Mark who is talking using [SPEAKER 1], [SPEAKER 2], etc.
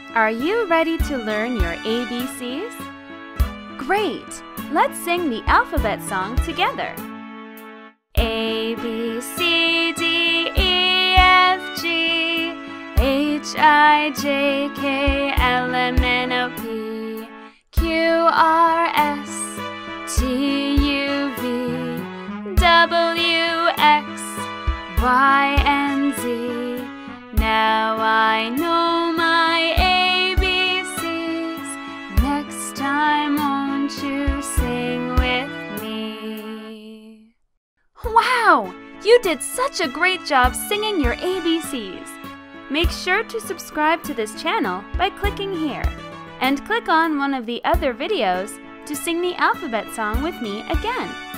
[SPEAKER 1] Are you ready to learn your ABCs? Great! Let's sing the alphabet song together. A, B, C, D, E, F, G, H, I, J, K, L, M, N, O, P, Q, R, S, T, U, V, W, X, Y, and Z. Now I know my ABCs. Next time, won't you sing with me? Wow! You did such a great job singing your ABCs. Make sure to subscribe to this channel by clicking here. And click on one of the other videos to sing the alphabet song with me again.